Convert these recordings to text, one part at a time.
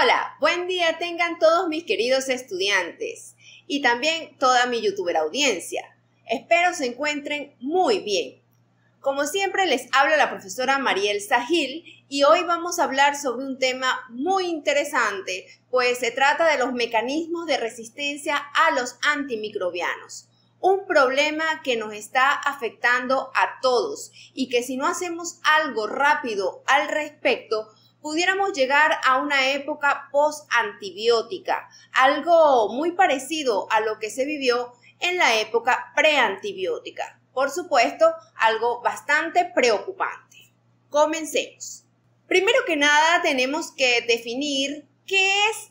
Hola, buen día tengan todos mis queridos estudiantes y también toda mi youtuber audiencia. Espero se encuentren muy bien. Como siempre les habla la profesora Mariel Sahil y hoy vamos a hablar sobre un tema muy interesante, pues se trata de los mecanismos de resistencia a los antimicrobianos. Un problema que nos está afectando a todos y que si no hacemos algo rápido al respecto, pudiéramos llegar a una época post-antibiótica, algo muy parecido a lo que se vivió en la época preantibiótica. Por supuesto, algo bastante preocupante. Comencemos. Primero que nada, tenemos que definir qué es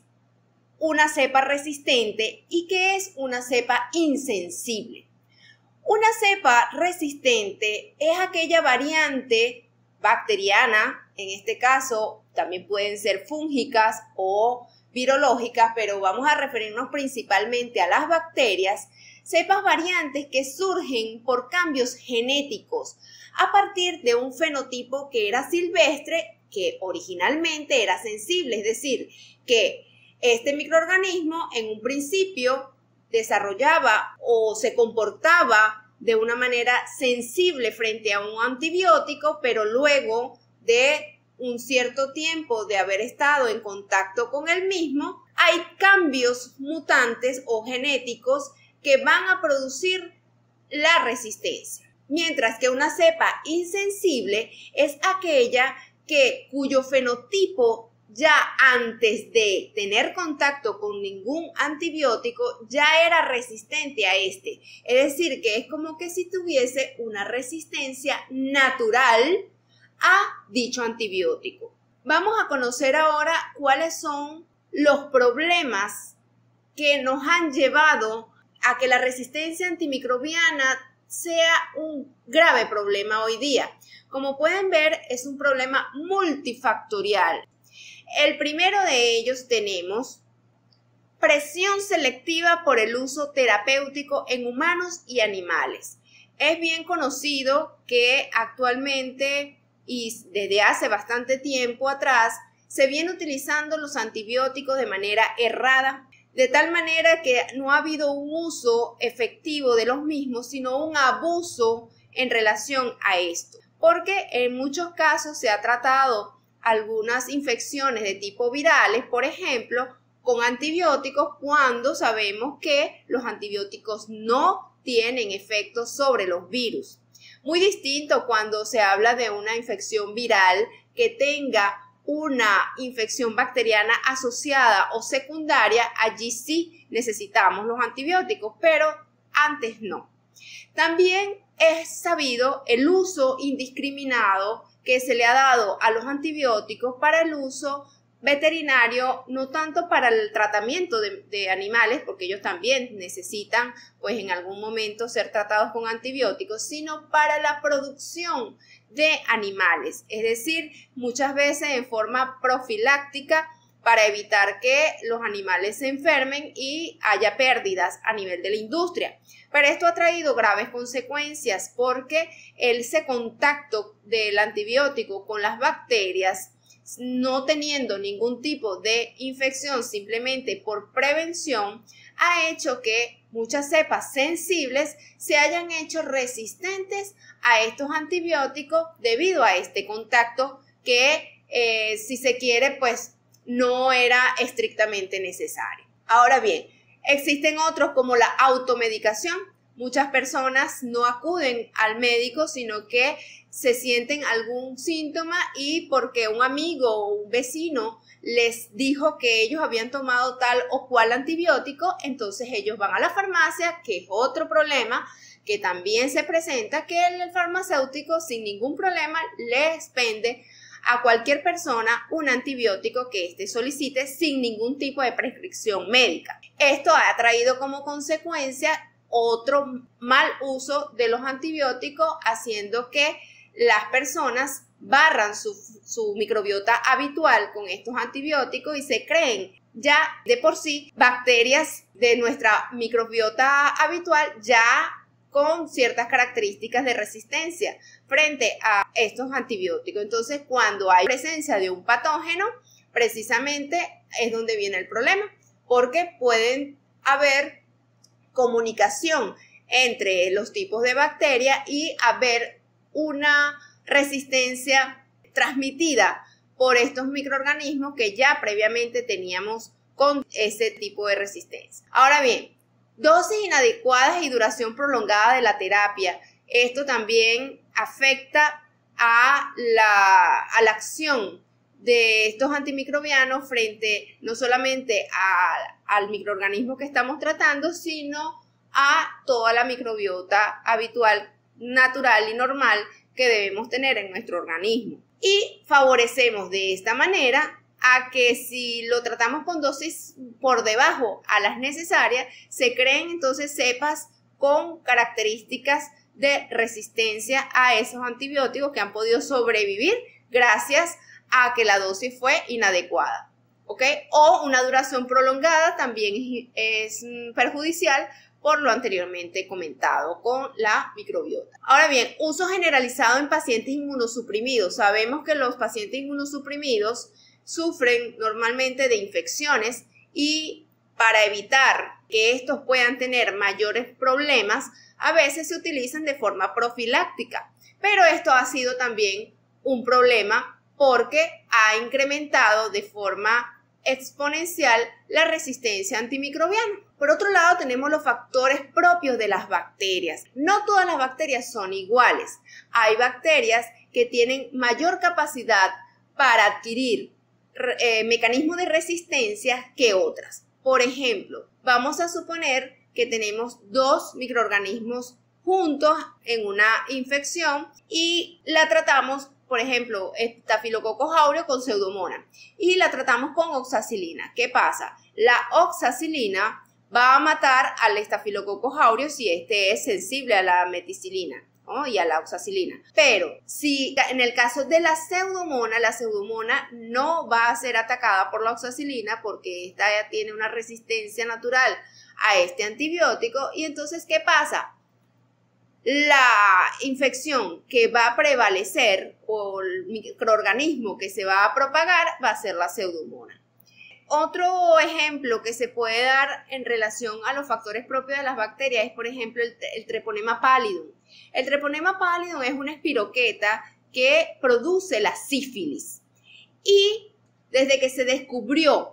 una cepa resistente y qué es una cepa insensible. Una cepa resistente es aquella variante bacteriana, en este caso también pueden ser fúngicas o virológicas, pero vamos a referirnos principalmente a las bacterias, cepas variantes que surgen por cambios genéticos a partir de un fenotipo que era silvestre, que originalmente era sensible, es decir, que este microorganismo en un principio desarrollaba o se comportaba de una manera sensible frente a un antibiótico, pero luego de un cierto tiempo de haber estado en contacto con el mismo, hay cambios mutantes o genéticos que van a producir la resistencia. Mientras que una cepa insensible es aquella cuyo fenotipo ya antes de tener contacto con ningún antibiótico ya era resistente a este. Es decir, que es como que si tuviese una resistencia natural a dicho antibiótico. Vamos a conocer ahora cuáles son los problemas que nos han llevado a que la resistencia antimicrobiana sea un grave problema hoy día. Como pueden ver, es un problema multifactorial. El primero de ellos tenemos presión selectiva por el uso terapéutico en humanos y animales. Es bien conocido que actualmente y desde hace bastante tiempo atrás se viene utilizando los antibióticos de manera errada, de tal manera que no ha habido un uso efectivo de los mismos, sino un abuso en relación a esto. Porque en muchos casos se ha tratado algunas infecciones de tipo virales, por ejemplo, con antibióticos cuando sabemos que los antibióticos no tienen efecto sobre los virus. Muy distinto cuando se habla de una infección viral que tenga una infección bacteriana asociada o secundaria, allí sí necesitamos los antibióticos, pero antes no. También es sabido el uso indiscriminado que se le ha dado a los antibióticos para el uso veterinario, no tanto para el tratamiento de animales, porque ellos también necesitan, pues en algún momento ser tratados con antibióticos, sino para la producción de animales, es decir, muchas veces en forma profiláctica para evitar que los animales se enfermen y haya pérdidas a nivel de la industria. Pero esto ha traído graves consecuencias porque ese contacto del antibiótico con las bacterias, no teniendo ningún tipo de infección simplemente por prevención, ha hecho que muchas cepas sensibles se hayan hecho resistentes a estos antibióticos debido a este contacto que, si se quiere, pues no era estrictamente necesario. Ahora bien, existen otros como la automedicación. Muchas personas no acuden al médico, sino que se sienten algún síntoma y porque un amigo o un vecino les dijo que ellos habían tomado tal o cual antibiótico, entonces ellos van a la farmacia, que es otro problema que también se presenta, que el farmacéutico sin ningún problema les vende a cualquier persona un antibiótico que éste solicite sin ningún tipo de prescripción médica. Esto ha traído como consecuencia otro mal uso de los antibióticos, haciendo que las personas barran su microbiota habitual con estos antibióticos y se creen ya de por sí bacterias de nuestra microbiota habitual ya con ciertas características de resistencia frente a estos antibióticos. Entonces, cuando hay presencia de un patógeno, precisamente es donde viene el problema, porque pueden haber comunicación entre los tipos de bacteria y haber una resistencia transmitida por estos microorganismos que ya previamente teníamos con ese tipo de resistencia. Ahora bien, dosis inadecuadas y duración prolongada de la terapia. Esto también afecta a la acción de estos antimicrobianos frente no solamente al microorganismo que estamos tratando, sino a toda la microbiota habitual, natural y normal que debemos tener en nuestro organismo. Y favorecemos de esta manera a que si lo tratamos con dosis por debajo a las necesarias, se creen entonces cepas con características de resistencia a esos antibióticos que han podido sobrevivir gracias a que la dosis fue inadecuada, ¿ok? O una duración prolongada también es perjudicial por lo anteriormente comentado con la microbiota. Ahora bien, uso generalizado en pacientes inmunosuprimidos. Sabemos que los pacientes inmunosuprimidos sufren normalmente de infecciones y para evitar que estos puedan tener mayores problemas, a veces se utilizan de forma profiláctica. Pero esto ha sido también un problema porque ha incrementado de forma exponencial la resistencia antimicrobiana. Por otro lado, tenemos los factores propios de las bacterias. No todas las bacterias son iguales. Hay bacterias que tienen mayor capacidad para adquirir mecanismos de resistencia que otras. Por ejemplo, vamos a suponer que tenemos dos microorganismos juntos en una infección y la tratamos, por ejemplo, Staphylococcus aureus con Pseudomonas y la tratamos con oxacilina. ¿Qué pasa? La oxacilina va a matar al Staphylococcus aureus si este es sensible a la meticilina, ¿no? Y a la oxacilina. Pero si en el caso de la pseudomona no va a ser atacada por la oxacilina porque esta ya tiene una resistencia natural a este antibiótico. Y entonces, ¿qué pasa? La infección que va a prevalecer o el microorganismo que se va a propagar va a ser la pseudomonas. Otro ejemplo que se puede dar en relación a los factores propios de las bacterias es, por ejemplo, el Treponema pallidum. El Treponema pallidum es una espiroqueta que produce la sífilis. Y desde que se descubrió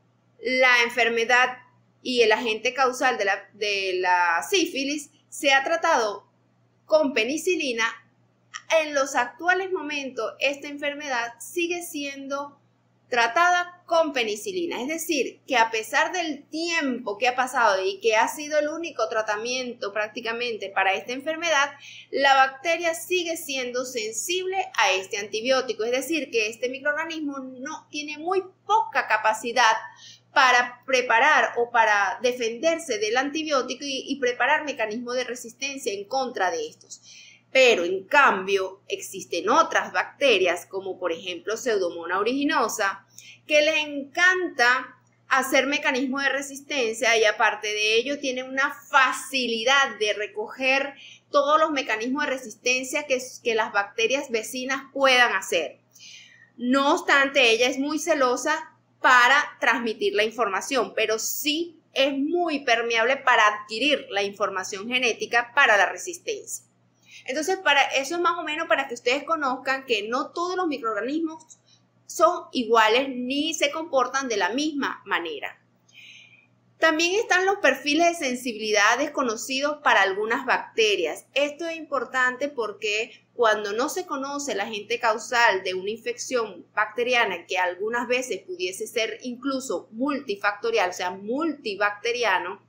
la enfermedad y el agente causal de la sífilis, se ha tratado con penicilina. En los actuales momentos, esta enfermedad sigue siendo tratada con penicilina. Es decir, que a pesar del tiempo que ha pasado y que ha sido el único tratamiento prácticamente para esta enfermedad, la bacteria sigue siendo sensible a este antibiótico. Es decir, que este microorganismo no tiene muy poca capacidad para preparar o para defenderse del antibiótico y preparar mecanismos de resistencia en contra de estos. Pero en cambio existen otras bacterias como por ejemplo Pseudomonas aeruginosa que les encanta hacer mecanismos de resistencia y aparte de ello tienen una facilidad de recoger todos los mecanismos de resistencia que las bacterias vecinas puedan hacer. No obstante, ella es muy celosa para transmitir la información, pero sí es muy permeable para adquirir la información genética para la resistencia. Entonces, para eso es más o menos para que ustedes conozcan que no todos los microorganismos son iguales ni se comportan de la misma manera. También están los perfiles de sensibilidad desconocidos para algunas bacterias. Esto es importante porque cuando no se conoce el agente causal de una infección bacteriana, que algunas veces pudiese ser incluso multifactorial, o sea, multibacteriano,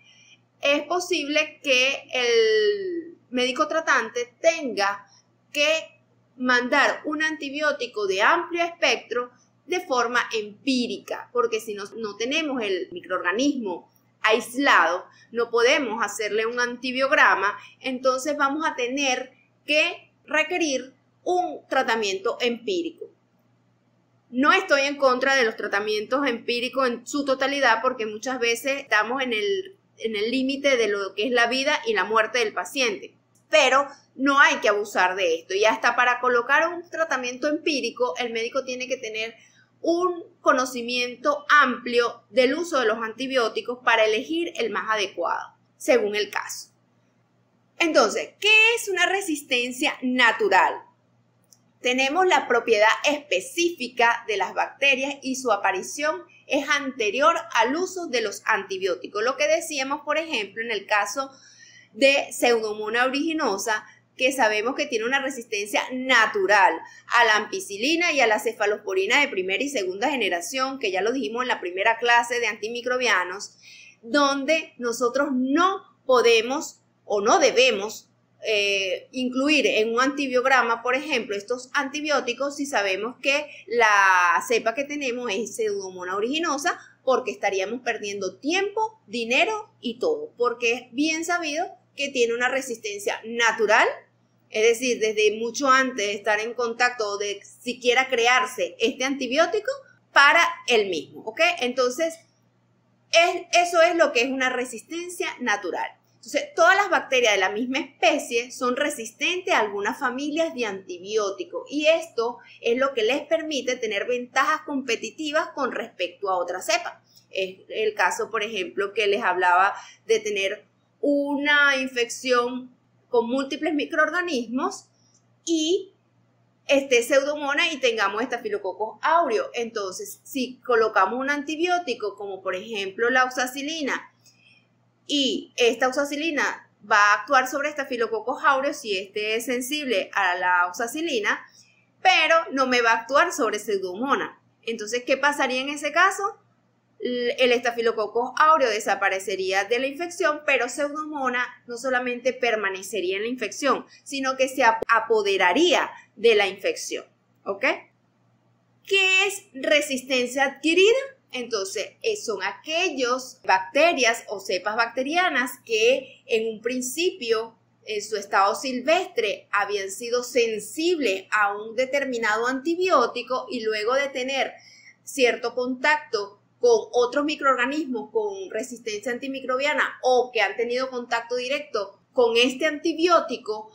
es posible que el médico tratante tenga que mandar un antibiótico de amplio espectro de forma empírica, porque si no tenemos el microorganismo aislado, no podemos hacerle un antibiograma, entonces vamos a tener que requerir un tratamiento empírico. No estoy en contra de los tratamientos empíricos en su totalidad, porque muchas veces estamos en el límite de lo que es la vida y la muerte del paciente. Pero no hay que abusar de esto. Y hasta para colocar un tratamiento empírico, el médico tiene que tener un conocimiento amplio del uso de los antibióticos para elegir el más adecuado, según el caso. Entonces, ¿qué es una resistencia natural? Tenemos la propiedad específica de las bacterias y su aparición es anterior al uso de los antibióticos. Lo que decíamos, por ejemplo, en el caso de Pseudomonas aeruginosa, que sabemos que tiene una resistencia natural a la ampicilina y a la cefalosporina de primera y segunda generación, que ya lo dijimos en la primera clase de antimicrobianos, donde nosotros no podemos o no debemos incluir en un antibiograma, por ejemplo, estos antibióticos si sabemos que la cepa que tenemos es Pseudomonas aeruginosa, porque estaríamos perdiendo tiempo, dinero y todo, porque es bien sabido que tiene una resistencia natural, es decir, desde mucho antes de estar en contacto o de siquiera crearse este antibiótico para el mismo, ¿ok? Entonces, eso es lo que es una resistencia natural. Entonces, todas las bacterias de la misma especie son resistentes a algunas familias de antibióticos y esto es lo que les permite tener ventajas competitivas con respecto a otras cepas. Es el caso, por ejemplo, que les hablaba de tener una infección con múltiples microorganismos y esté Pseudomonas y tengamos Staphylococcus aureus. Entonces, si colocamos un antibiótico como por ejemplo la oxacilina y esta oxacilina va a actuar sobre Staphylococcus aureus si este es sensible a la oxacilina, pero no me va a actuar sobre Pseudomonas. Entonces, ¿qué pasaría en ese caso? El Staphylococcus aureus desaparecería de la infección, pero Pseudomonas no solamente permanecería en la infección, sino que se apoderaría de la infección, ¿ok? ¿Qué es resistencia adquirida? Entonces, son aquellas bacterias o cepas bacterianas que en un principio, en su estado silvestre, habían sido sensibles a un determinado antibiótico y luego de tener cierto contacto con otros microorganismos con resistencia antimicrobiana o que han tenido contacto directo con este antibiótico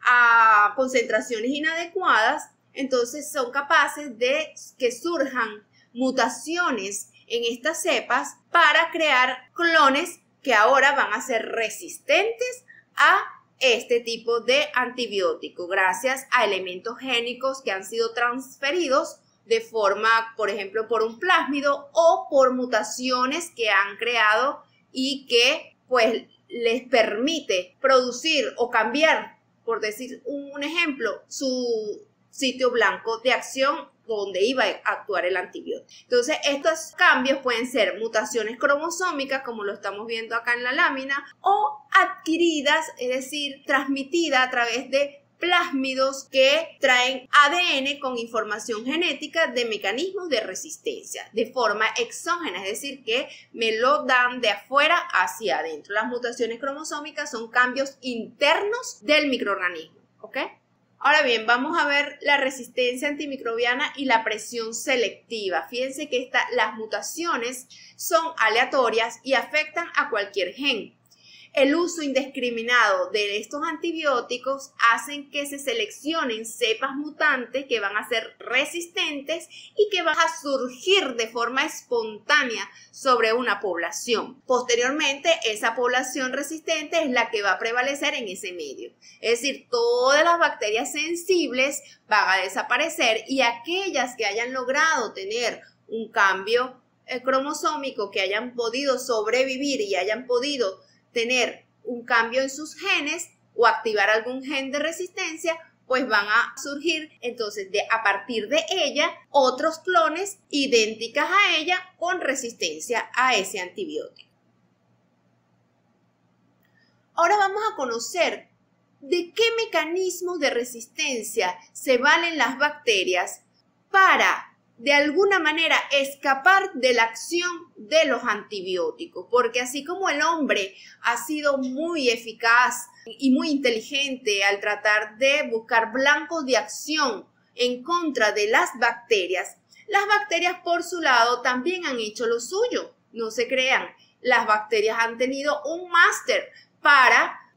a concentraciones inadecuadas, entonces son capaces de que surjan mutaciones en estas cepas para crear clones que ahora van a ser resistentes a este tipo de antibiótico gracias a elementos génicos que han sido transferidos de forma, por ejemplo, por un plásmido o por mutaciones que han creado y que pues les permite producir o cambiar, por decir un ejemplo, su sitio blanco de acción donde iba a actuar el antibiótico. Entonces, estos cambios pueden ser mutaciones cromosómicas, como lo estamos viendo acá en la lámina, o adquiridas, es decir, transmitidas a través de plásmidos que traen ADN con información genética de mecanismos de resistencia de forma exógena, es decir, que me lo dan de afuera hacia adentro. Las mutaciones cromosómicas son cambios internos del microorganismo, ¿ok? Ahora bien, vamos a ver la resistencia antimicrobiana y la presión selectiva. Fíjense que las mutaciones son aleatorias y afectan a cualquier gen. El uso indiscriminado de estos antibióticos hacen que se seleccionen cepas mutantes que van a ser resistentes y que van a surgir de forma espontánea sobre una población. Posteriormente, esa población resistente es la que va a prevalecer en ese medio. Es decir, todas las bacterias sensibles van a desaparecer y aquellas que hayan logrado tener un cambio cromosómico, que hayan podido sobrevivir y hayan podido tener un cambio en sus genes o activar algún gen de resistencia, pues van a surgir entonces a partir de ella otros clones idénticas a ella con resistencia a ese antibiótico. Ahora vamos a conocer de qué mecanismos de resistencia se valen las bacterias para de alguna manera escapar de la acción de los antibióticos, porque así como el hombre ha sido muy eficaz y muy inteligente al tratar de buscar blancos de acción en contra de las bacterias por su lado también han hecho lo suyo. No se crean, las bacterias han tenido un máster para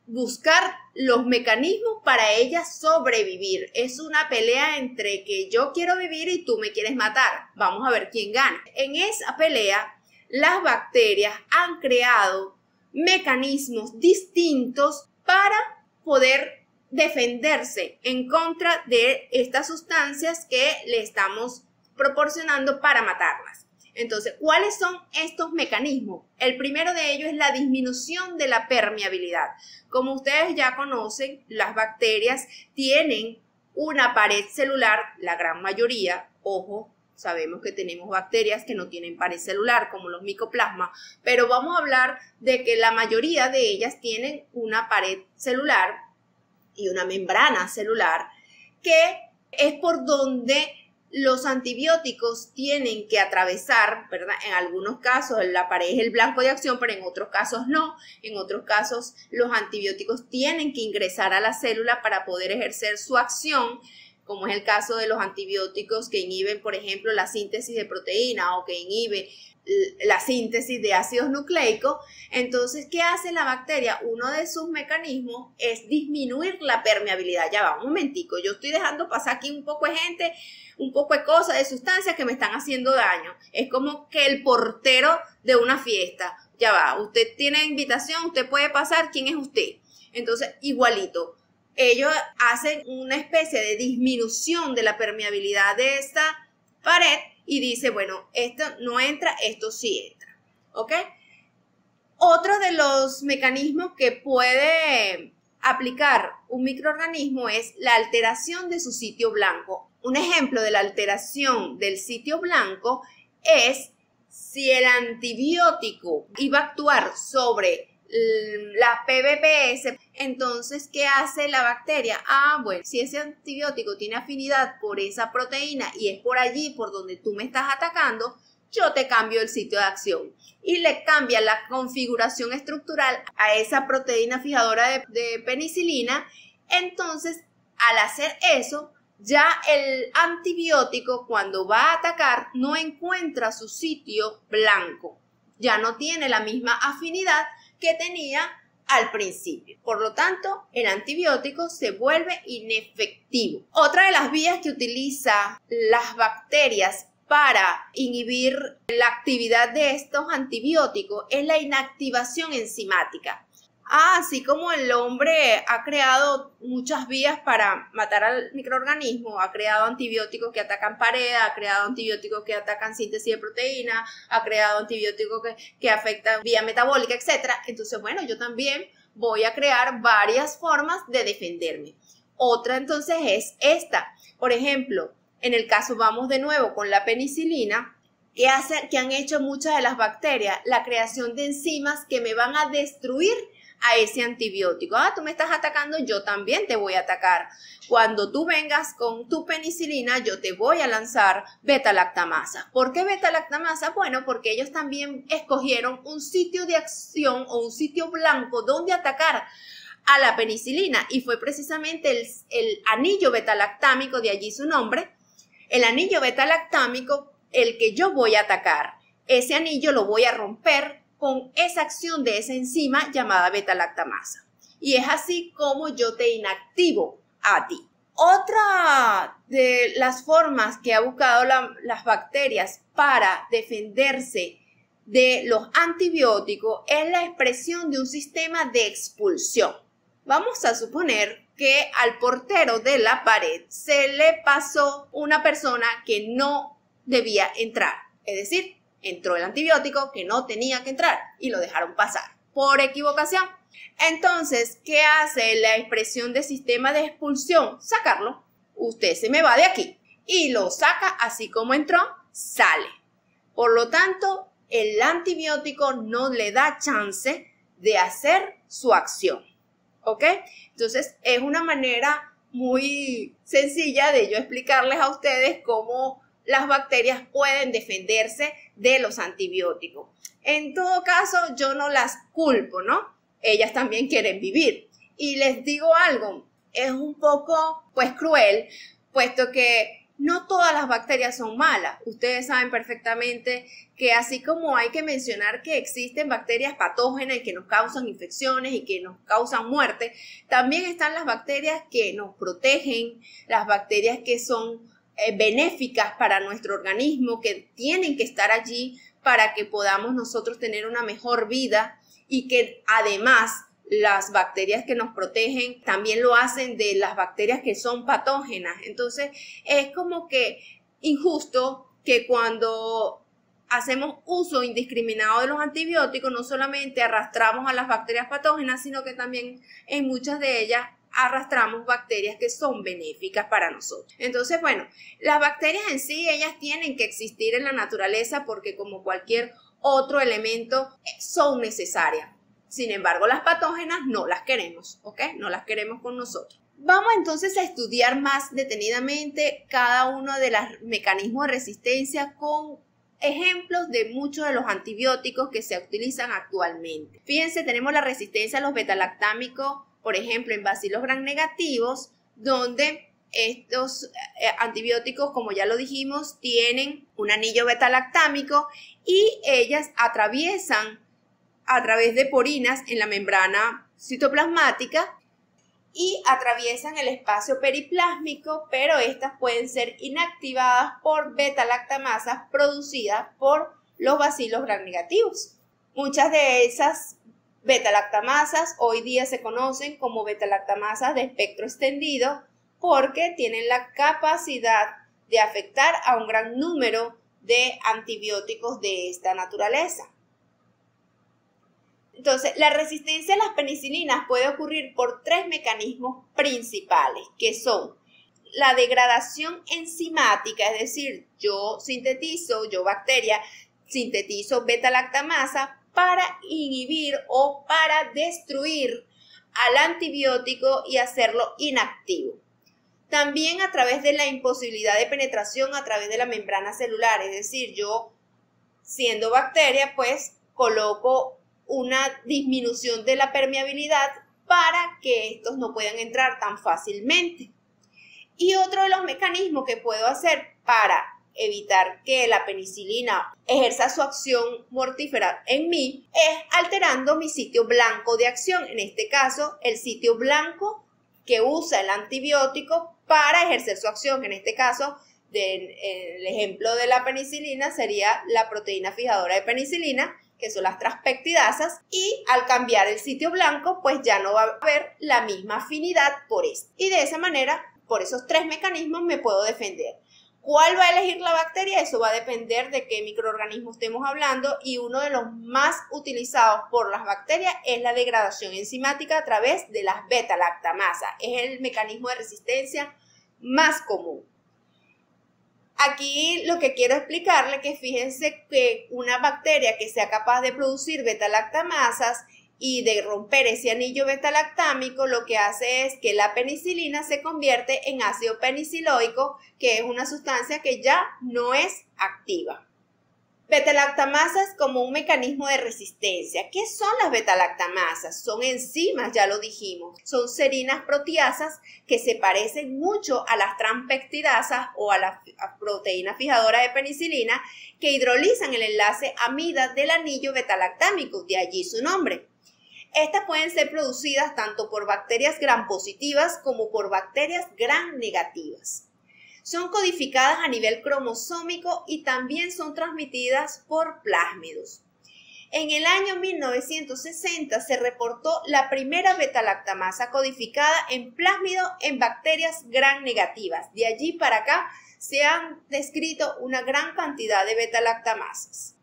buscar los mecanismos para ellas sobrevivir. Es una pelea entre que yo quiero vivir y tú me quieres matar. Vamos a ver quién gana. En esa pelea, las bacterias han creado mecanismos distintos para poder defenderse en contra de estas sustancias que le estamos proporcionando para matarlas. Entonces, ¿cuáles son estos mecanismos? El primero de ellos es la disminución de la permeabilidad. Como ustedes ya conocen, las bacterias tienen una pared celular, la gran mayoría, ojo, sabemos que tenemos bacterias que no tienen pared celular, como los micoplasmas, pero vamos a hablar de que la mayoría de ellas tienen una pared celular y una membrana celular, que es por donde los antibióticos tienen que atravesar, ¿verdad? En algunos casos la pared es el blanco de acción, pero en otros casos no. En otros casos los antibióticos tienen que ingresar a la célula para poder ejercer su acción, como es el caso de los antibióticos que inhiben, por ejemplo, la síntesis de proteína o que inhibe la síntesis de ácidos nucleicos. Entonces, ¿qué hace la bacteria? Uno de sus mecanismos es disminuir la permeabilidad. Ya va, un momentico, yo estoy dejando pasar aquí un poco de gente, un poco de cosas, de sustancias que me están haciendo daño. Es como que el portero de una fiesta. Ya va, usted tiene invitación, usted puede pasar, ¿quién es usted? Entonces, igualito. Ellos hacen una especie de disminución de la permeabilidad de esta pared y dice, bueno, esto no entra, esto sí entra, ¿ok? Otro de los mecanismos que puede aplicar un microorganismo es la alteración de su sitio blanco. Un ejemplo de la alteración del sitio blanco es si el antibiótico iba a actuar sobre la PBPS, entonces, ¿qué hace la bacteria? Bueno, si ese antibiótico tiene afinidad por esa proteína y es por allí por donde tú me estás atacando, yo te cambio el sitio de acción y le cambia la configuración estructural a esa proteína fijadora de penicilina. Entonces, al hacer eso, ya el antibiótico cuando va a atacar no encuentra su sitio blanco, ya no tiene la misma afinidad que tenía al principio. Por lo tanto, el antibiótico se vuelve inefectivo. Otra de las vías que utiliza las bacterias para inhibir la actividad de estos antibióticos es la inactivación enzimática. Así como el hombre ha creado muchas vías para matar al microorganismo, ha creado antibióticos que atacan pared, ha creado antibióticos que atacan síntesis de proteína, ha creado antibióticos que afectan vía metabólica, etc. Entonces, bueno, yo también voy a crear varias formas de defenderme. Otra entonces es esta. Por ejemplo, en el caso, vamos de nuevo con la penicilina, que han hecho muchas de las bacterias, la creación de enzimas que me van a destruir a ese antibiótico. Tú me estás atacando, yo también te voy a atacar. Cuando tú vengas con tu penicilina, yo te voy a lanzar beta-lactamasa. ¿Por qué beta-lactamasa? Bueno, porque ellos también escogieron un sitio de acción o un sitio blanco donde atacar a la penicilina y fue precisamente el anillo beta-lactámico, de allí su nombre, el anillo beta-lactámico, el que yo voy a atacar. Ese anillo lo voy a romper con esa acción de esa enzima llamada beta-lactamasa. Y es así como yo te inactivo a ti. Otra de las formas que ha buscado las bacterias para defenderse de los antibióticos es la expresión de un sistema de expulsión. Vamos a suponer que al portero de la pared se le pasó una persona que no debía entrar, es decir, entró el antibiótico que no tenía que entrar y lo dejaron pasar por equivocación. Entonces, ¿qué hace la expresión de sistema de expulsión? Sacarlo. Usted se me va de aquí y lo saca así como entró, sale. Por lo tanto, el antibiótico no le da chance de hacer su acción. ¿Ok? Entonces, es una manera muy sencilla de yo explicarles a ustedes cómo las bacterias pueden defenderse de los antibióticos. En todo caso, yo no las culpo, ¿no? Ellas también quieren vivir. Y les digo algo, es un poco, pues, cruel, puesto que no todas las bacterias son malas. Ustedes saben perfectamente que así como hay que mencionar que existen bacterias patógenas y que nos causan infecciones y que nos causan muerte, también están las bacterias que nos protegen, las bacterias que son benéficas para nuestro organismo, que tienen que estar allí para que podamos nosotros tener una mejor vida y que además las bacterias que nos protegen también lo hacen de las bacterias que son patógenas. Entonces es como que injusto que cuando hacemos uso indiscriminado de los antibióticos no solamente arrastramos a las bacterias patógenas, sino que también en muchas de ellas arrastramos bacterias que son benéficas para nosotros. Entonces, bueno, las bacterias en sí, ellas tienen que existir en la naturaleza porque como cualquier otro elemento son necesarias. Sin embargo, las patógenas no las queremos, ¿ok? No las queremos con nosotros. Vamos entonces a estudiar más detenidamente cada uno de los mecanismos de resistencia con ejemplos de muchos de los antibióticos que se utilizan actualmente. Fíjense, tenemos la resistencia a los betalactámicos, por ejemplo, en bacilos gram negativos, donde estos antibióticos, como ya lo dijimos, tienen un anillo betalactámico y ellas atraviesan a través de porinas en la membrana citoplasmática y atraviesan el espacio periplásmico, pero estas pueden ser inactivadas por beta-lactamasas producidas por los bacilos gram negativos. Muchas de esas beta-lactamasas hoy día se conocen como beta-lactamasas de espectro extendido porque tienen la capacidad de afectar a un gran número de antibióticos de esta naturaleza. Entonces, la resistencia a las penicilinas puede ocurrir por tres mecanismos principales, que son la degradación enzimática, es decir, yo bacteria, sintetizo beta-lactamasa para inhibir o para destruir al antibiótico y hacerlo inactivo. También a través de la imposibilidad de penetración a través de la membrana celular, es decir, yo siendo bacteria, pues coloco una disminución de la permeabilidad para que estos no puedan entrar tan fácilmente. Y otro de los mecanismos que puedo hacer para evitar que la penicilina ejerza su acción mortífera en mí es alterando mi sitio blanco de acción, en este caso el sitio blanco que usa el antibiótico para ejercer su acción. En este caso, el ejemplo de la penicilina sería la proteína fijadora de penicilina, que son las transpeptidasas, y al cambiar el sitio blanco, pues ya no va a haber la misma afinidad por esto. Y de esa manera, por esos tres mecanismos me puedo defender. ¿Cuál va a elegir la bacteria? Eso va a depender de qué microorganismo estemos hablando, y uno de los más utilizados por las bacterias es la degradación enzimática a través de las beta-lactamasas. Es el mecanismo de resistencia más común. Aquí lo que quiero explicarle que fíjense que una bacteria que sea capaz de producir beta-lactamasas y de romper ese anillo beta-lactámico, lo que hace es que la penicilina se convierte en ácido peniciloico, que es una sustancia que ya no es activa. Beta-lactamasas como un mecanismo de resistencia. ¿Qué son las beta-lactamasas? Son enzimas, ya lo dijimos. Son serinas proteasas que se parecen mucho a las transpeptidasas o a la proteína fijadora de penicilina que hidrolizan el enlace amida del anillo beta-lactámico, de allí su nombre. Estas pueden ser producidas tanto por bacterias gram positivas como por bacterias gram negativas. Son codificadas a nivel cromosómico y también son transmitidas por plásmidos. En el año 1960 se reportó la primera beta-lactamasa codificada en plásmido en bacterias gram negativas. De allí para acá se han descrito una gran cantidad de beta-lactamasas.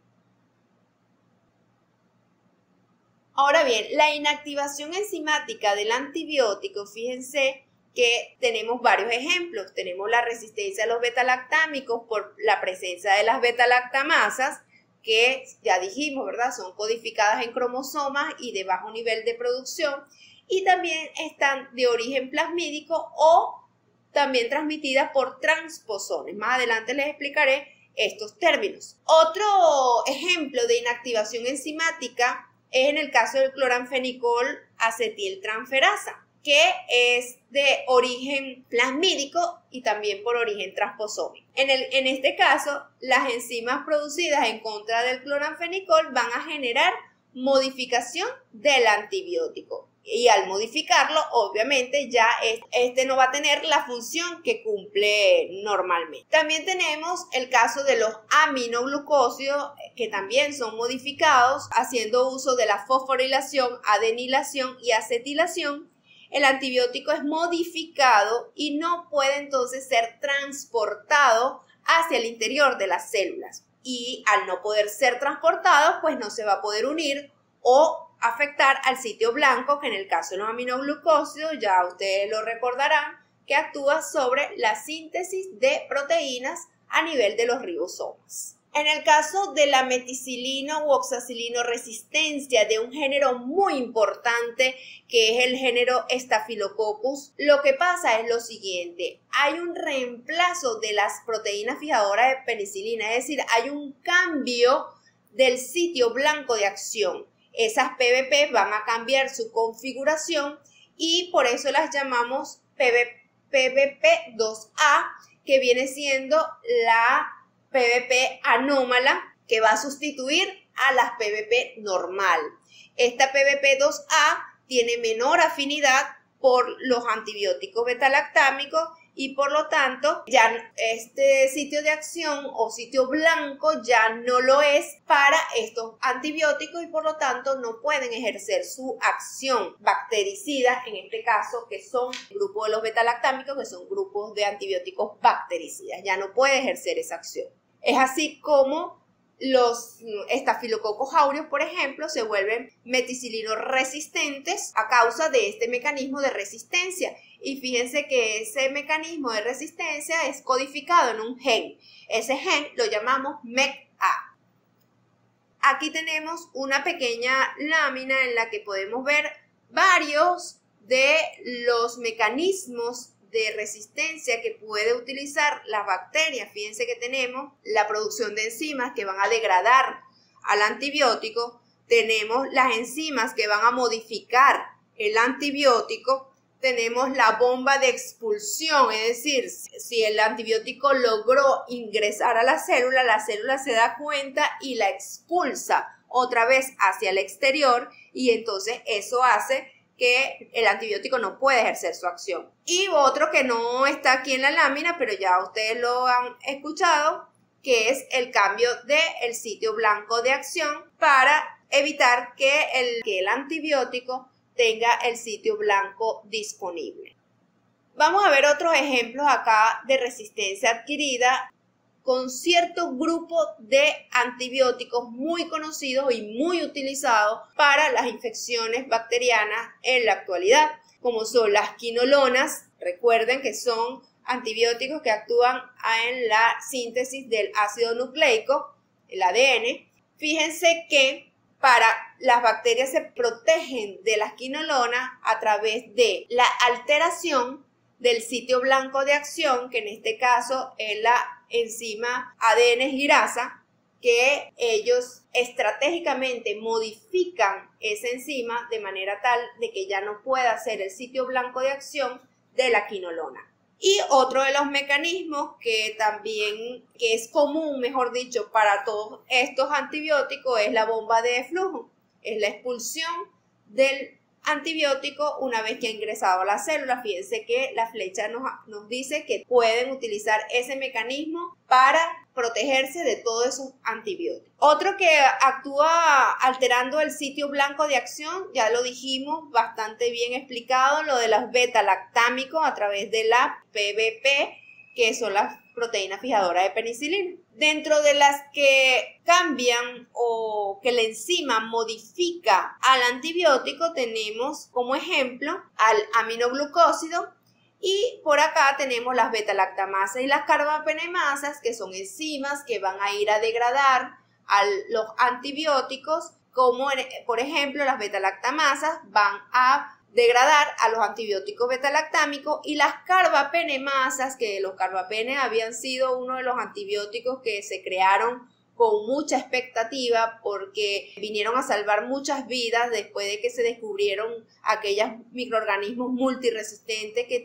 Ahora bien, la inactivación enzimática del antibiótico, fíjense que tenemos varios ejemplos. Tenemos la resistencia a los beta-lactámicos por la presencia de las beta-lactamasas, que ya dijimos, ¿verdad? Son codificadas en cromosomas y de bajo nivel de producción, y también están de origen plasmídico o también transmitidas por transposones. Más adelante les explicaré estos términos. Otro ejemplo de inactivación enzimática es en el caso del cloranfenicol acetiltransferasa. que es de origen plasmídico y también por origen transposómico. En este caso, las enzimas producidas en contra del cloranfenicol van a generar modificación del antibiótico. Y al modificarlo, obviamente ya este no va a tener la función que cumple normalmente. También tenemos el caso de los aminoglucósidos, que también son modificados haciendo uso de la fosforilación, adenilación y acetilación. El antibiótico es modificado y no puede entonces ser transportado hacia el interior de las células. Y al no poder ser transportado, pues no se va a poder unir o afectar al sitio blanco, que en el caso de los aminoglucósidos, ya ustedes lo recordarán, que actúa sobre la síntesis de proteínas a nivel de los ribosomas. En el caso de la meticilino u oxacilino resistencia de un género muy importante que es el género Staphylococcus, lo que pasa es lo siguiente: hay un reemplazo de las proteínas fijadoras de penicilina, es decir, hay un cambio del sitio blanco de acción. Esas PBP van a cambiar su configuración y por eso las llamamos PBP2A, que viene siendo la PBP anómala, que va a sustituir a las PBP normal. Esta PBP2A tiene menor afinidad por los antibióticos betalactámicos y por lo tanto ya este sitio de acción o sitio blanco ya no lo es para estos antibióticos y por lo tanto no pueden ejercer su acción bactericida, en este caso que son el grupo de los betalactámicos, que son grupos de antibióticos bactericidas, ya no puede ejercer esa acción. Es así como los Staphylococcus aureus, por ejemplo, se vuelven meticilino resistentes a causa de este mecanismo de resistencia. Y fíjense que ese mecanismo de resistencia es codificado en un gen. Ese gen lo llamamos MECA. Aquí tenemos una pequeña lámina en la que podemos ver varios de los mecanismos de resistencia que puede utilizar las bacterias. Fíjense que tenemos la producción de enzimas que van a degradar al antibiótico, tenemos las enzimas que van a modificar el antibiótico, tenemos la bomba de expulsión, es decir, si el antibiótico logró ingresar a la célula se da cuenta y la expulsa otra vez hacia el exterior y entonces eso hace que el antibiótico no puede ejercer su acción. Y otro que no está aquí en la lámina, pero ya ustedes lo han escuchado, que es el cambio del sitio blanco de acción para evitar que el antibiótico tenga el sitio blanco disponible. Vamos a ver otros ejemplos acá de resistencia adquirida con cierto grupo de antibióticos muy conocidos y muy utilizados para las infecciones bacterianas en la actualidad, como son las quinolonas. Recuerden que son antibióticos que actúan en la síntesis del ácido nucleico, el ADN. Fíjense que para las bacterias se protegen de las quinolonas a través de la alteración del sitio blanco de acción, que en este caso es la enzima ADN girasa, que ellos estratégicamente modifican esa enzima de manera tal de que ya no pueda ser el sitio blanco de acción de la quinolona. Y otro de los mecanismos que es común, mejor dicho, para todos estos antibióticos es la bomba de flujo, es la expulsión del antibiótico una vez que ha ingresado a la célula. Fíjense que la flecha nos dice que pueden utilizar ese mecanismo para protegerse de todos esos antibióticos. Otro que actúa alterando el sitio blanco de acción, ya lo dijimos, bastante bien explicado, lo de los beta-lactámicos a través de la PBP, que son las proteínas fijadoras de penicilina. Dentro de las que cambian o que la enzima modifica al antibiótico tenemos como ejemplo al aminoglucósido y por acá tenemos las beta-lactamasas y las carbapenemasas, que son enzimas que van a ir a degradar a los antibióticos, como por ejemplo las beta-lactamasas van a degradar a los antibióticos betalactámicos y las carbapenemasas, que los carbapenes habían sido uno de los antibióticos que se crearon con mucha expectativa porque vinieron a salvar muchas vidas después de que se descubrieron aquellos microorganismos multiresistentes que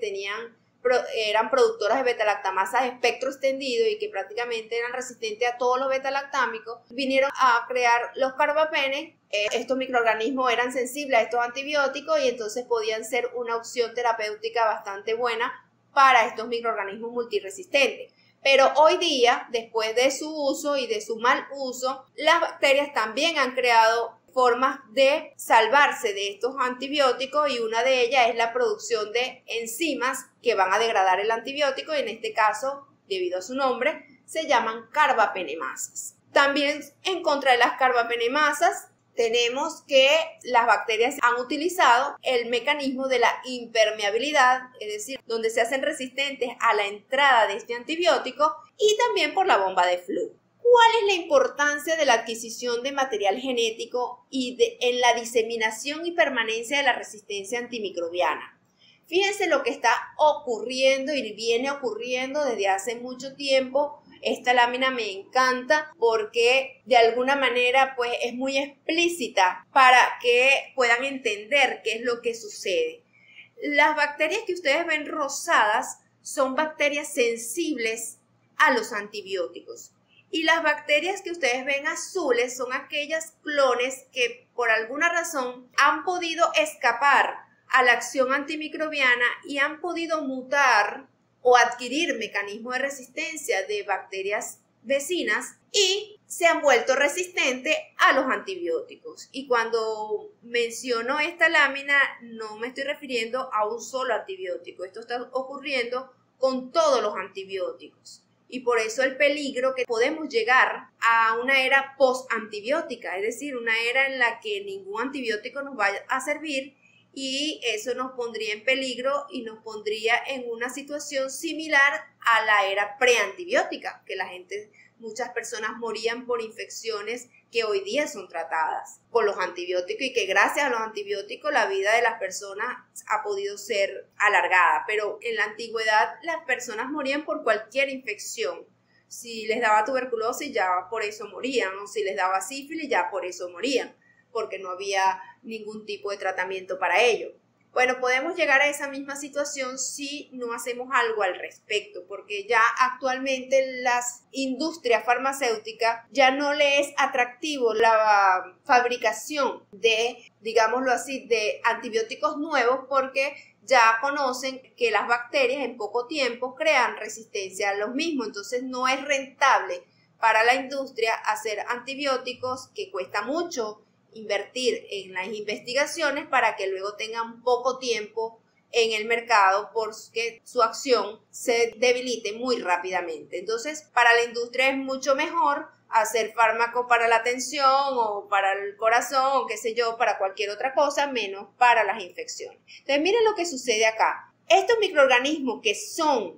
eran productoras de beta-lactamasa de espectro extendido y que prácticamente eran resistentes a todos los beta-lactámicos. Vinieron a crear los carbapenems. Estos microorganismos eran sensibles a estos antibióticos y entonces podían ser una opción terapéutica bastante buena para estos microorganismos multiresistentes. Pero hoy día, después de su uso y de su mal uso, las bacterias también han creado formas de salvarse de estos antibióticos y una de ellas es la producción de enzimas que van a degradar el antibiótico y en este caso, debido a su nombre, se llaman carbapenemasas. También en contra de las carbapenemasas tenemos que las bacterias han utilizado el mecanismo de la impermeabilidad, es decir, donde se hacen resistentes a la entrada de este antibiótico y también por la bomba de flujo. ¿Cuál es la importancia de la adquisición de material genético en la diseminación y permanencia de la resistencia antimicrobiana? Fíjense lo que está ocurriendo y viene ocurriendo desde hace mucho tiempo. Esta lámina me encanta porque de alguna manera pues es muy explícita para que puedan entender qué es lo que sucede. Las bacterias que ustedes ven rosadas son bacterias sensibles a los antibióticos. Y las bacterias que ustedes ven azules son aquellas clones que por alguna razón han podido escapar a la acción antimicrobiana y han podido mutar o adquirir mecanismos de resistencia de bacterias vecinas y se han vuelto resistentes a los antibióticos. Y cuando menciono esta lámina no me estoy refiriendo a un solo antibiótico. Esto está ocurriendo con todos los antibióticos. Y por eso el peligro que podemos llegar a una era post-antibiótica, es decir, una era en la que ningún antibiótico nos va a servir y eso nos pondría en peligro y nos pondría en una situación similar a la era preantibiótica, que muchas personas morían por infecciones que hoy día son tratadas con los antibióticos y que gracias a los antibióticos la vida de las personas ha podido ser alargada. Pero en la antigüedad las personas morían por cualquier infección. Si les daba tuberculosis ya por eso morían, o si les daba sífilis ya por eso morían, porque no había ningún tipo de tratamiento para ello. Bueno, podemos llegar a esa misma situación si no hacemos algo al respecto, porque ya actualmente las industrias farmacéuticas ya no le es atractivo la fabricación de, digámoslo así, de antibióticos nuevos porque ya conocen que las bacterias en poco tiempo crean resistencia a los mismos, entonces no es rentable para la industria hacer antibióticos que cuesta mucho invertir en las investigaciones para que luego tengan poco tiempo en el mercado porque su acción se debilite muy rápidamente. Entonces, para la industria es mucho mejor hacer fármacos para la tensión o para el corazón o qué sé yo, para cualquier otra cosa, menos para las infecciones. Entonces, miren lo que sucede acá. Estos microorganismos que son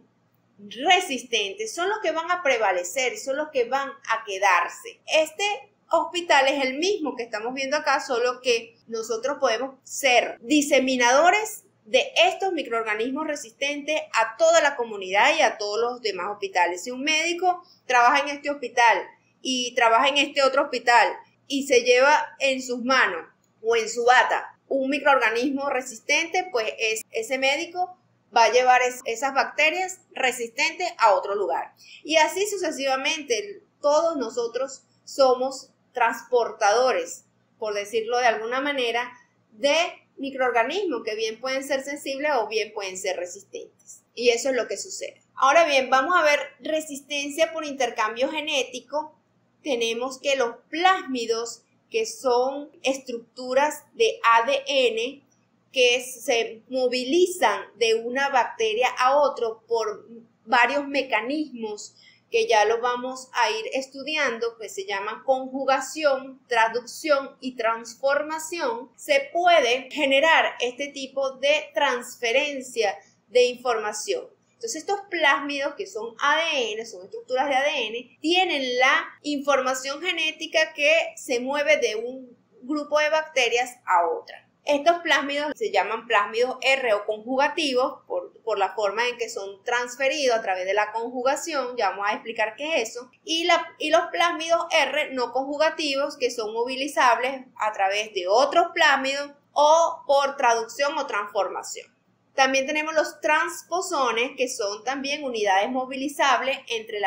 resistentes son los que van a prevalecer, son los que van a quedarse. Este hospital es el mismo que estamos viendo acá, solo que nosotros podemos ser diseminadores de estos microorganismos resistentes a toda la comunidad y a todos los demás hospitales. Si un médico trabaja en este hospital y trabaja en este otro hospital y se lleva en sus manos o en su bata un microorganismo resistente, pues ese médico va a llevar esas bacterias resistentes a otro lugar. Y así sucesivamente, todos nosotros somos transportadores, por decirlo de alguna manera, de microorganismos que bien pueden ser sensibles o bien pueden ser resistentes. Y eso es lo que sucede. Ahora bien, vamos a ver resistencia por intercambio genético. Tenemos que los plásmidos, que son estructuras de ADN que se movilizan de una bacteria a otro por varios mecanismos que ya lo vamos a ir estudiando, que se llaman conjugación, traducción y transformación, se puede generar este tipo de transferencia de información. Entonces estos plásmidos, que son ADN, son estructuras de ADN, tienen la información genética que se mueve de un grupo de bacterias a otra. Estos plásmidos se llaman plásmidos R o conjugativos por la forma en que son transferidos a través de la conjugación. Ya vamos a explicar qué es eso. Y los plásmidos R no conjugativos, que son movilizables a través de otros plásmidos o por traducción o transformación. También tenemos los transposones, que son también unidades movilizables entre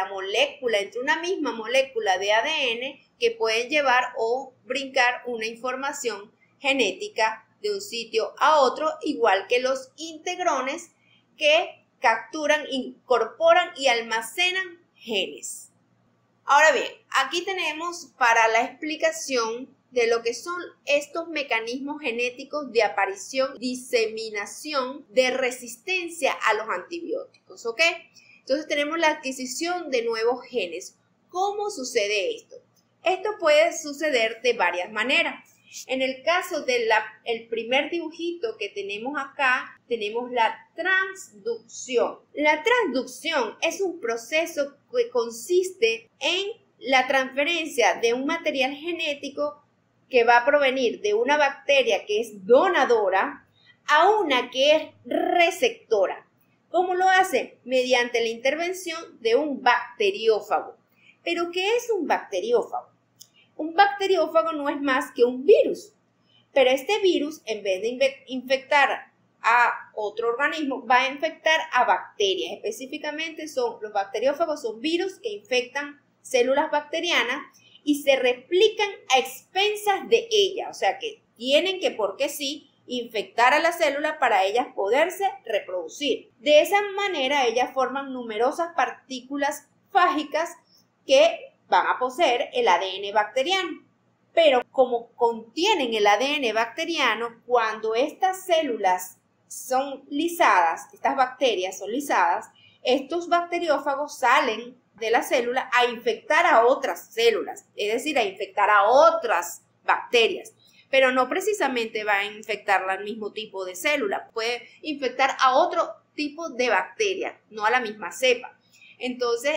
una misma molécula de ADN, que pueden llevar o brincar una información genética de un sitio a otro, igual que los integrones, que capturan, incorporan y almacenan genes. Ahora bien, aquí tenemos para la explicación de lo que son estos mecanismos genéticos de aparición, diseminación, de resistencia a los antibióticos, ¿ok? Entonces tenemos la adquisición de nuevos genes. ¿Cómo sucede esto? Esto puede suceder de varias maneras. En el caso del primer dibujito que tenemos acá, tenemos la transducción. La transducción es un proceso que consiste en la transferencia de un material genético que va a provenir de una bacteria que es donadora a una que es receptora. ¿Cómo lo hace? Mediante la intervención de un bacteriófago. ¿Pero qué es un bacteriófago? Un bacteriófago no es más que un virus, pero este virus, en vez de infectar a otro organismo, va a infectar a bacterias. Específicamente los bacteriófagos son virus que infectan células bacterianas y se replican a expensas de ellas, o sea que tienen que, porque sí, infectar a la célula para ellas poderse reproducir. De esa manera ellas forman numerosas partículas fágicas que van a poseer el ADN bacteriano. Pero como contienen el ADN bacteriano, cuando estas células son lisadas, estas bacterias son lisadas, estos bacteriófagos salen de la célula a infectar a otras células, es decir, a infectar a otras bacterias. Pero no precisamente va a infectar al mismo tipo de célula, puede infectar a otro tipo de bacteria, no a la misma cepa. Entonces,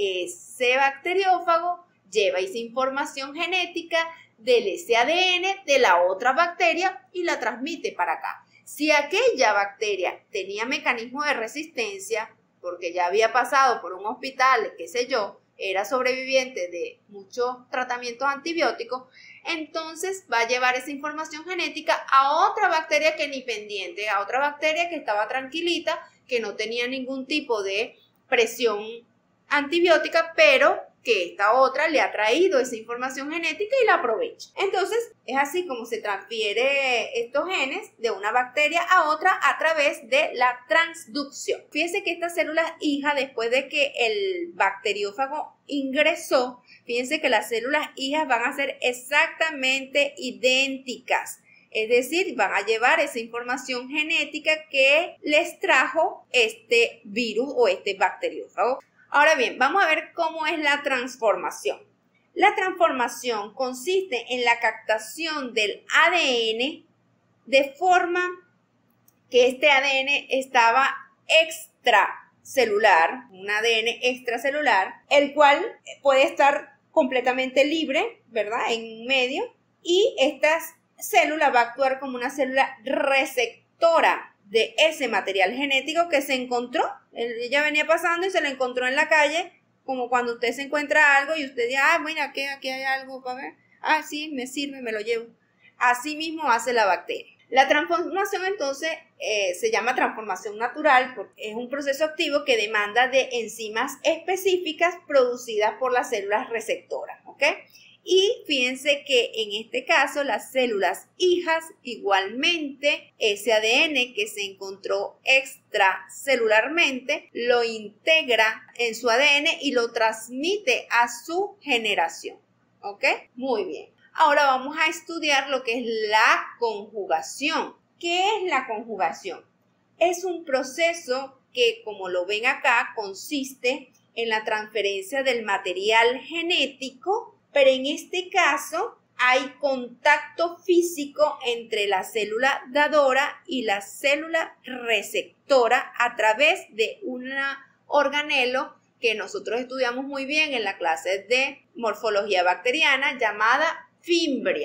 ese bacteriófago lleva esa información genética del ese ADN de la otra bacteria y la transmite para acá. Si aquella bacteria tenía mecanismo de resistencia, porque ya había pasado por un hospital, qué sé yo, era sobreviviente de muchos tratamientos antibióticos, entonces va a llevar esa información genética a otra bacteria que ni pendiente, a otra bacteria que estaba tranquilita, que no tenía ningún tipo de presión antibiótica, pero que esta otra le ha traído esa información genética y la aprovecha. Entonces, es así como se transfiere estos genes de una bacteria a otra a través de la transducción. Fíjense que estas células hijas, después de que el bacteriófago ingresó, fíjense que las células hijas van a ser exactamente idénticas. Es decir, van a llevar esa información genética que les trajo este virus o este bacteriófago. Ahora bien, vamos a ver cómo es la transformación. La transformación consiste en la captación del ADN de forma que este ADN estaba extracelular, un ADN extracelular, el cual puede estar completamente libre, ¿verdad? En medio, y esta célula va a actuar como una célula receptora de ese material genético que se encontró. Ella venía pasando y se lo encontró en la calle, como cuando usted se encuentra algo y usted dice, ah, mira, aquí hay algo para ver. Ah, sí, me sirve, me lo llevo. Así mismo hace la bacteria. La transformación entonces se llama transformación natural porque es un proceso activo que demanda de enzimas específicas producidas por las células receptoras, ¿ok? Y fíjense que en este caso las células hijas igualmente ese ADN que se encontró extracelularmente lo integra en su ADN y lo transmite a su generación. ¿Ok? Muy bien. Ahora vamos a estudiar lo que es la conjugación. ¿Qué es la conjugación? Es un proceso que, como lo ven acá, consiste en la transferencia del material genético, pero en este caso hay contacto físico entre la célula dadora y la célula receptora a través de un organelo que nosotros estudiamos muy bien en la clase de morfología bacteriana llamada fimbria.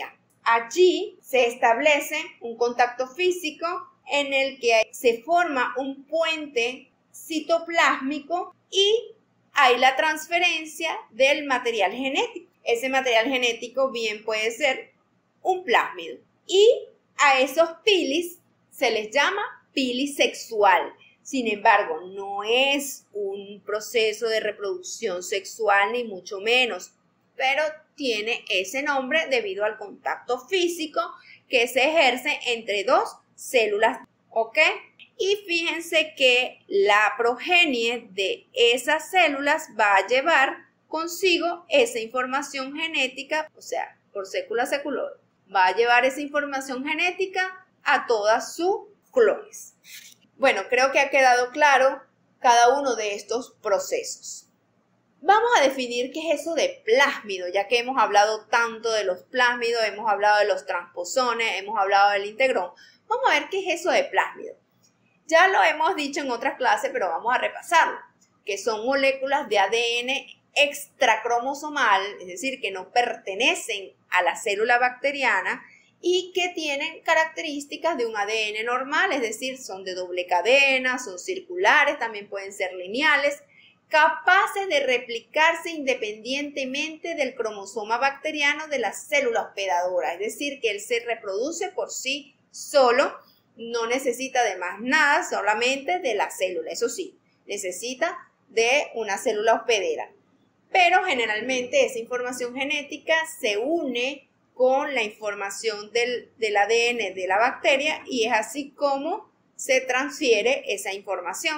Allí se establece un contacto físico en el que se forma un puente citoplásmico y hay la transferencia del material genético. Ese material genético bien puede ser un plásmido. Y a esos pilis se les llama pili sexual. Sin embargo, no es un proceso de reproducción sexual ni mucho menos, pero tiene ese nombre debido al contacto físico que se ejerce entre dos células, ¿ok? Y fíjense que la progenie de esas células va a llevar consigo esa información genética, o sea, por sécula seculorum, va a llevar esa información genética a todas sus clones. Bueno, creo que ha quedado claro cada uno de estos procesos. Vamos a definir qué es eso de plásmido, ya que hemos hablado tanto de los plásmidos, hemos hablado de los transposones, hemos hablado del integrón. Vamos a ver qué es eso de plásmido. Ya lo hemos dicho en otras clases, pero vamos a repasarlo, que son moléculas de ADN extracromosomal, es decir, que no pertenecen a la célula bacteriana y que tienen características de un ADN normal, es decir, son de doble cadena, son circulares, también pueden ser lineales, capaces de replicarse independientemente del cromosoma bacteriano de la célula hospedadora, es decir, que él se reproduce por sí solo, no necesita de más nada, solamente de la célula, eso sí, necesita de una célula hospedera. Pero generalmente esa información genética se une con la información del ADN de la bacteria y es así como se transfiere esa información.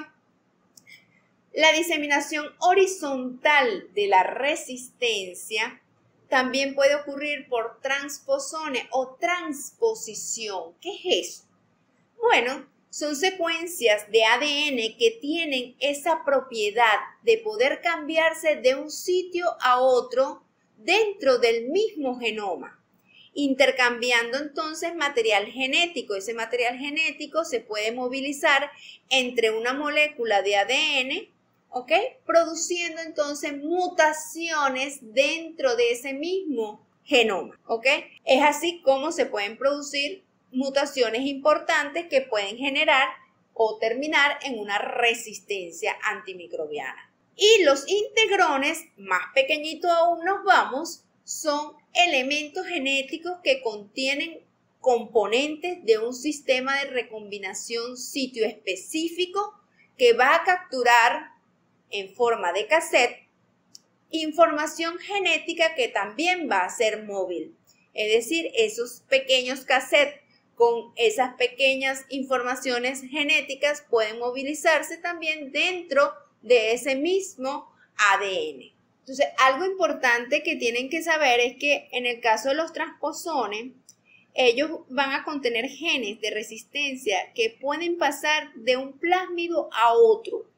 La diseminación horizontal de la resistencia también puede ocurrir por transposones o transposición. ¿Qué es eso? Bueno, son secuencias de ADN que tienen esa propiedad de poder cambiarse de un sitio a otro dentro del mismo genoma, intercambiando entonces material genético. Ese material genético se puede movilizar entre una molécula de ADN, ¿ok? Produciendo entonces mutaciones dentro de ese mismo genoma, ¿ok? Es así como se pueden producir mutaciones importantes que pueden generar o terminar en una resistencia antimicrobiana. Y los integrones, más pequeñitos aún nos vamos, son elementos genéticos que contienen componentes de un sistema de recombinación sitio específico que va a capturar en forma de cassette información genética que también va a ser móvil. Es decir, esos pequeños cassettes con esas pequeñas informaciones genéticas pueden movilizarse también dentro de ese mismo ADN. Entonces, algo importante que tienen que saber es que en el caso de los transposones, ellos van a contener genes de resistencia que pueden pasar de un plásmido a otro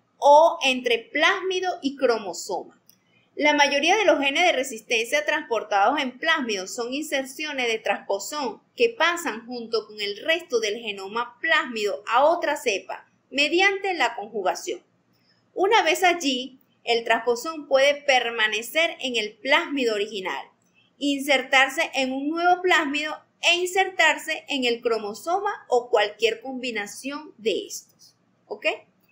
o entre plásmido y cromosoma. La mayoría de los genes de resistencia transportados en plásmidos son inserciones de transposón que pasan junto con el resto del genoma plásmido a otra cepa mediante la conjugación. Una vez allí, el transposón puede permanecer en el plásmido original, insertarse en un nuevo plásmido e insertarse en el cromosoma o cualquier combinación de estos. ¿Ok?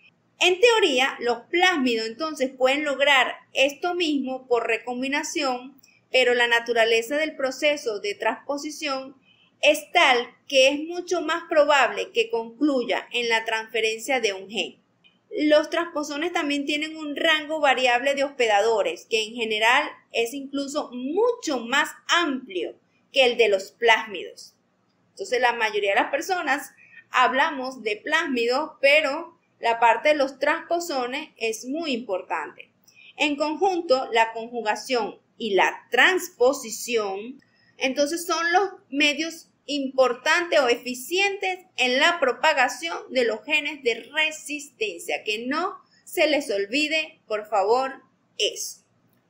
En teoría, los plásmidos entonces pueden lograr esto mismo por recombinación, pero la naturaleza del proceso de transposición es tal que es mucho más probable que concluya en la transferencia de un gen. Los transposones también tienen un rango variable de hospedadores, que en general es incluso mucho más amplio que el de los plásmidos. Entonces, la mayoría de las personas hablamos de plásmidos, pero la parte de los transposones es muy importante. En conjunto, la conjugación y la transposición, entonces son los medios importantes o eficientes en la propagación de los genes de resistencia. Que no se les olvide, por favor, eso.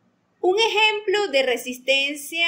Un ejemplo de resistencia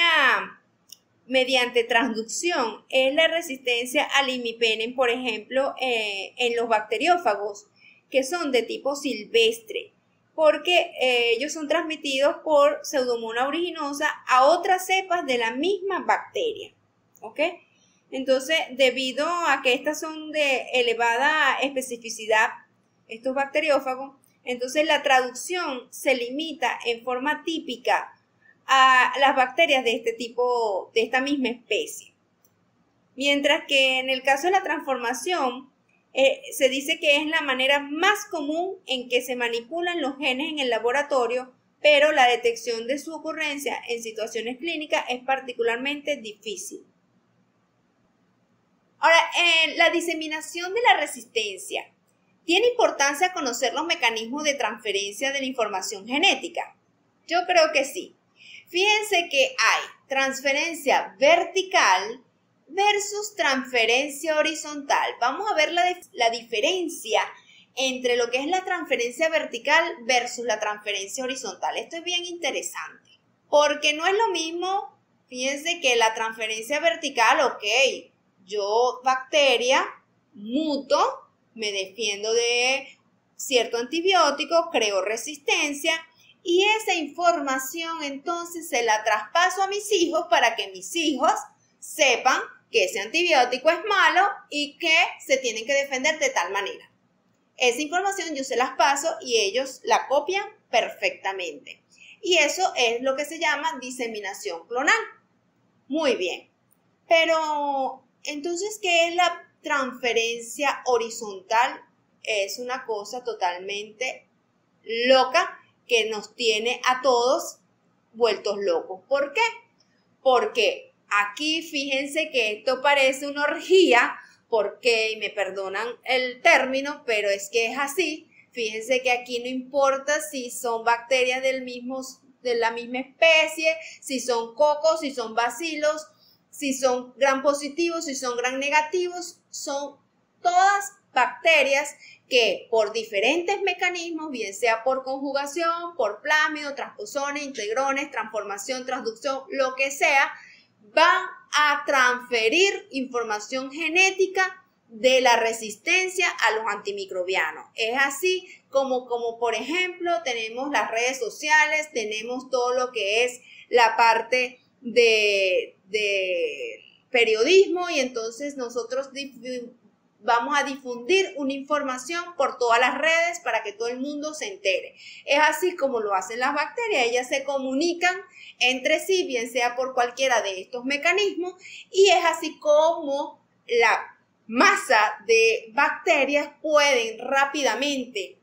mediante transducción es la resistencia al imipenem, por ejemplo, en los bacteriófagos, que son de tipo silvestre, porque ellos son transmitidos por Pseudomonas aeruginosa a otras cepas de la misma bacteria. ¿ok? Entonces, debido a que estas son de elevada especificidad, estos bacteriófagos, entonces la traducción se limita en forma típica a las bacterias de este tipo, de esta misma especie. Mientras que en el caso de la transformación, se dice que es la manera más común en que se manipulan los genes en el laboratorio, pero la detección de su ocurrencia en situaciones clínicas es particularmente difícil. Ahora, la diseminación de la resistencia. ¿Tiene importancia conocer los mecanismos de transferencia de la información genética? Yo creo que sí. Fíjense que hay transferencia vertical versus transferencia horizontal. Vamos a ver la diferencia entre lo que es la transferencia vertical versus la transferencia horizontal. Esto es bien interesante, porque no es lo mismo, fíjense que la transferencia vertical, ok, yo bacteria, muto, me defiendo de cierto antibiótico, creo resistencia y esa información entonces se la traspaso a mis hijos para que mis hijos sepan que ese antibiótico es malo y que se tienen que defender de tal manera. Esa información yo se las paso y ellos la copian perfectamente. Y eso es lo que se llama diseminación clonal. Muy bien. Pero, entonces, ¿qué es la transferencia horizontal? Es una cosa totalmente loca que nos tiene a todos vueltos locos. ¿Por qué? Porque aquí fíjense que esto parece una orgía, porque, y me perdonan el término, pero es que es así. Fíjense que aquí no importa si son bacterias de la misma especie, si son cocos, si son bacilos, si son gram positivos, si son gram negativos, son todas bacterias que por diferentes mecanismos, bien sea por conjugación, por plásmido, transposones, integrones, transformación, transducción, lo que sea, van a transferir información genética de la resistencia a los antimicrobianos. Es así como por ejemplo tenemos las redes sociales, tenemos todo lo que es la parte de periodismo y entonces nosotros vamos a difundir una información por todas las redes para que todo el mundo se entere. Es así como lo hacen las bacterias, ellas se comunican entre sí, bien sea por cualquiera de estos mecanismos, y es así como la masa de bacterias pueden rápidamente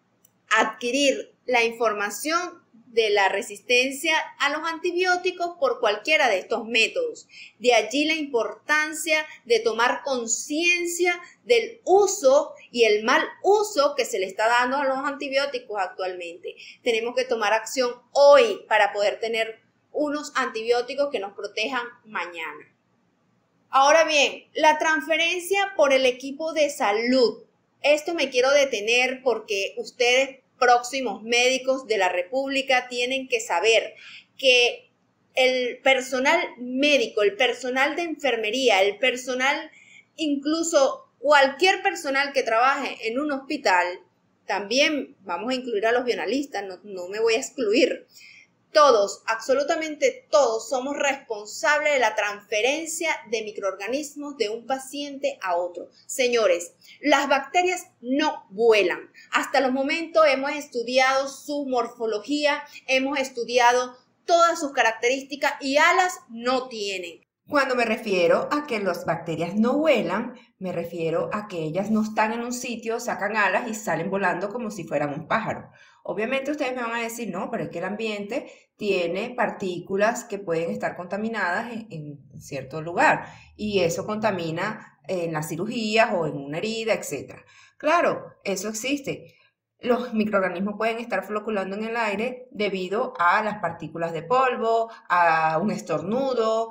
adquirir la información de la resistencia a los antibióticos por cualquiera de estos métodos. De allí la importancia de tomar conciencia del uso y el mal uso que se le está dando a los antibióticos actualmente. Tenemos que tomar acción hoy para poder tener unos antibióticos que nos protejan mañana. Ahora bien, la transferencia por el equipo de salud. Esto me quiero detener porque ustedes, próximos médicos de la República, tienen que saber que el personal médico, el personal de enfermería, el personal, incluso cualquier personal que trabaje en un hospital, también vamos a incluir a los bioanalistas, no me voy a excluir. Todos, absolutamente todos, somos responsables de la transferencia de microorganismos de un paciente a otro. Señores, las bacterias no vuelan. Hasta los momentos hemos estudiado su morfología, hemos estudiado todas sus características y alas no tienen. Cuando me refiero a que las bacterias no vuelan, me refiero a que ellas no están en un sitio, sacan alas y salen volando como si fueran un pájaro. Obviamente ustedes me van a decir, no, pero es que el ambiente tiene partículas que pueden estar contaminadas en cierto lugar y eso contamina en las cirugías o en una herida, etc. Claro, eso existe. Los microorganismos pueden estar flotando en el aire debido a las partículas de polvo, a un estornudo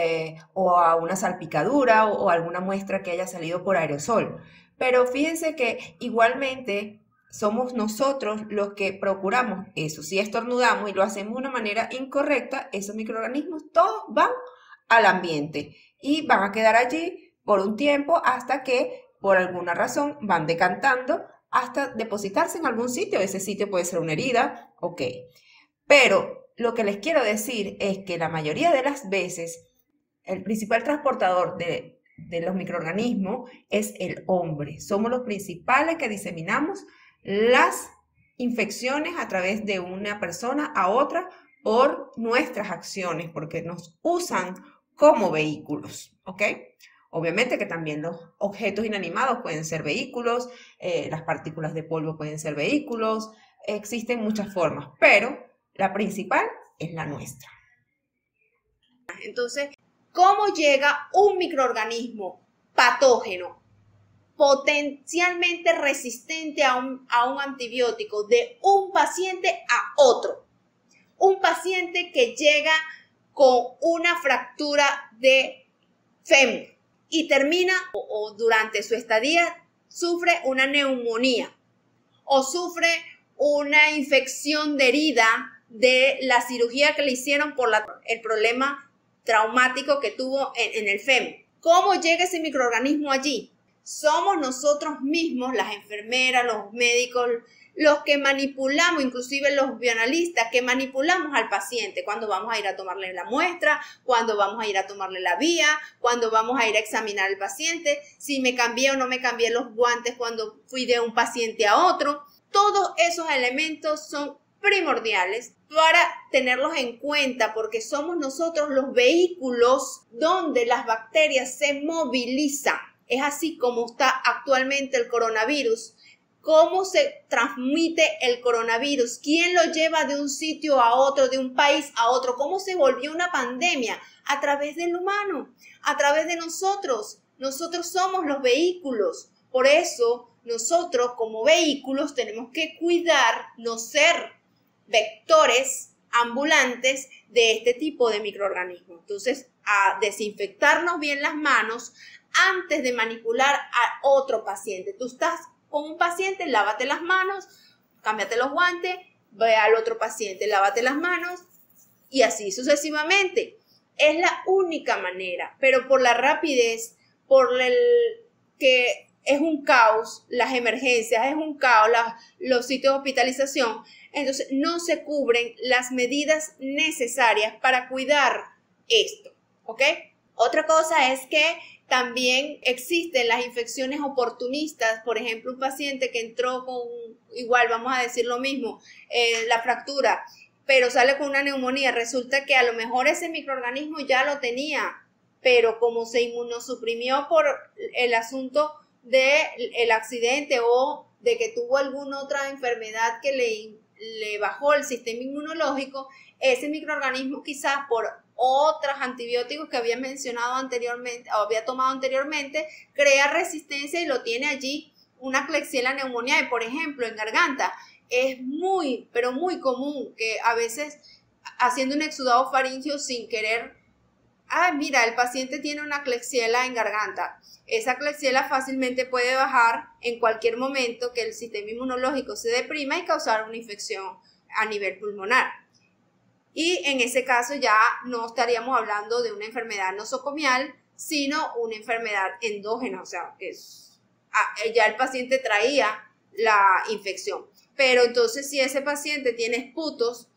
o a una salpicadura o alguna muestra que haya salido por aerosol. Pero fíjense que igualmente somos nosotros los que procuramos eso. Si estornudamos y lo hacemos de una manera incorrecta, esos microorganismos todos van al ambiente y van a quedar allí por un tiempo hasta que por alguna razón van decantando hasta depositarse en algún sitio. Ese sitio puede ser una herida, ok. Pero lo que les quiero decir es que la mayoría de las veces el principal transportador de los microorganismos es el hombre. Somos los principales que diseminamos las infecciones a través de una persona a otra por nuestras acciones, porque nos usan como vehículos, ¿ok? Obviamente que también los objetos inanimados pueden ser vehículos, las partículas de polvo pueden ser vehículos, existen muchas formas, pero la principal es la nuestra. Entonces, ¿cómo llega un microorganismo patógeno, potencialmente resistente a un antibiótico de un paciente a otro? Un paciente que llega con una fractura de fémur y termina o durante su estadía sufre una neumonía o sufre una infección de herida de la cirugía que le hicieron por el problema traumático que tuvo en el fémur. ¿Cómo llega ese microorganismo allí? Somos nosotros mismos, las enfermeras, los médicos, los que manipulamos, inclusive los bioanalistas, que manipulamos al paciente cuando vamos a ir a tomarle la muestra, cuando vamos a ir a tomarle la vía, cuando vamos a ir a examinar al paciente, si me cambié o no me cambié los guantes cuando fui de un paciente a otro. Todos esos elementos son primordiales para tenerlos en cuenta porque somos nosotros los vehículos donde las bacterias se movilizan. Es así como está actualmente el coronavirus. ¿Cómo se transmite el coronavirus? ¿Quién lo lleva de un sitio a otro, de un país a otro? ¿Cómo se volvió una pandemia? A través del humano, a través de nosotros. Nosotros somos los vehículos. Por eso, nosotros como vehículos tenemos que cuidar, no ser vectores ambulantes de este tipo de microorganismos. Entonces, a desinfectarnos bien las manos antes de manipular a otro paciente. Tú estás con un paciente, lávate las manos, cámbiate los guantes, ve al otro paciente, lávate las manos y así sucesivamente. Es la única manera, pero por la rapidez, por el que es un caos, las emergencias, es un caos, los sitios de hospitalización, entonces no se cubren las medidas necesarias para cuidar esto, ¿ok? Otra cosa es que también existen las infecciones oportunistas, por ejemplo, un paciente que entró con, igual vamos a decir lo mismo, la fractura, pero sale con una neumonía, resulta que a lo mejor ese microorganismo ya lo tenía, pero como se inmunosuprimió por el asunto del accidente o de que tuvo alguna otra enfermedad que le bajó el sistema inmunológico, ese microorganismo quizás por otros antibióticos que había mencionado anteriormente o había tomado anteriormente, crea resistencia y lo tiene allí una Klebsiella pneumoniae, por ejemplo, en garganta. Es muy, pero muy común que a veces haciendo un exudado faríngeo sin querer, mira, el paciente tiene una Klebsiella en garganta. Esa Klebsiella fácilmente puede bajar en cualquier momento que el sistema inmunológico se deprima y causar una infección a nivel pulmonar. Y en ese caso ya no estaríamos hablando de una enfermedad nosocomial, sino una enfermedad endógena, o sea, ya el paciente traía la infección. Pero entonces si ese paciente tiene esputos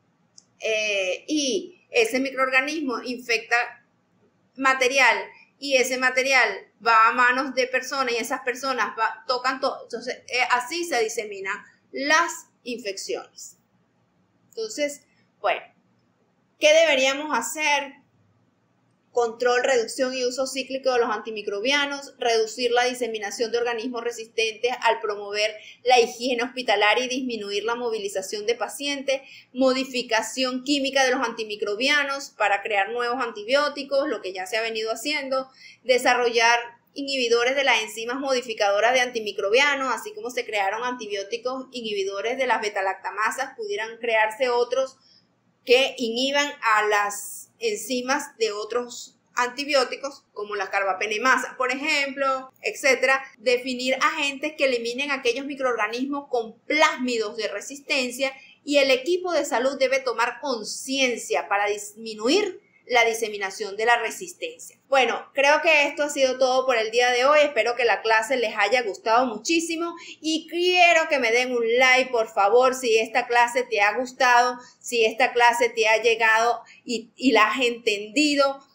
y ese microorganismo infecta material y ese material va a manos de personas y esas personas tocan todo, entonces así se diseminan las infecciones. Entonces, bueno, ¿qué deberíamos hacer? Control, reducción y uso cíclico de los antimicrobianos, reducir la diseminación de organismos resistentes al promover la higiene hospitalaria y disminuir la movilización de pacientes, modificación química de los antimicrobianos para crear nuevos antibióticos, lo que ya se ha venido haciendo, desarrollar inhibidores de las enzimas modificadoras de antimicrobianos, así como se crearon antibióticos inhibidores de las betalactamasas, pudieran crearse otros que inhiban a las enzimas de otros antibióticos como la carbapenemasa, por ejemplo, etcétera. Definir agentes que eliminen aquellos microorganismos con plásmidos de resistencia y el equipo de salud debe tomar conciencia para disminuir la diseminación de la resistencia. Bueno, creo que esto ha sido todo por el día de hoy. Espero que la clase les haya gustado muchísimo y quiero que me den un like, por favor, si esta clase te ha gustado, si esta clase te ha llegado y la has entendido.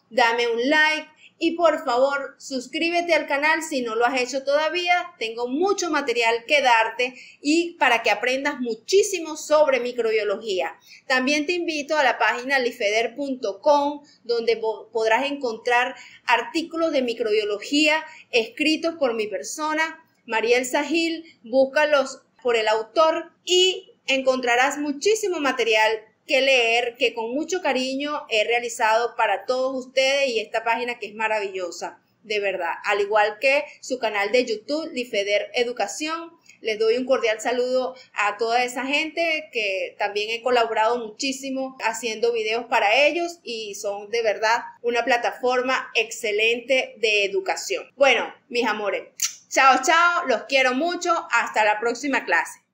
dame un like y por favor suscríbete al canal si no lo has hecho todavía. Tengo mucho material que darte y para que aprendas muchísimo sobre microbiología. También te invito a la página lifeder.com donde podrás encontrar artículos de microbiología escritos por mi persona, Mariel Sahil. Búscalos por el autor y encontrarás muchísimo material que leer, que con mucho cariño he realizado para todos ustedes y esta página que es maravillosa, de verdad. Al igual que su canal de YouTube, Lifeder Educación. Les doy un cordial saludo a toda esa gente que también he colaborado muchísimo haciendo videos para ellos y son de verdad una plataforma excelente de educación. Bueno, mis amores, chao, chao, los quiero mucho, hasta la próxima clase.